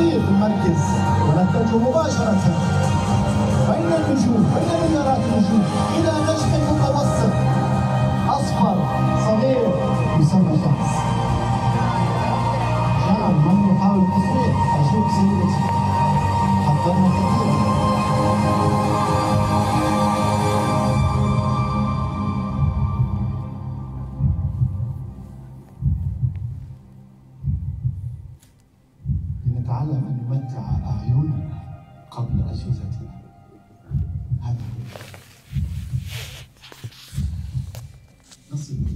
نسير في المركز ونتجه مباشرة بين النجوم، بين مليارات النجوم إلى نجم متوسط أصفر صغير يسمى شمس. شعب من يحاول التصوير، أشوف سيدتي حضرنا كثيرا. لنتعلم أن نمتع أعيننا قبل أجهزتنا. هذا هو نصل